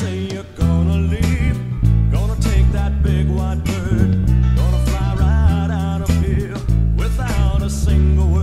say you're gonna leave, gonna take that big white bird, gonna fly right out of here without a single word.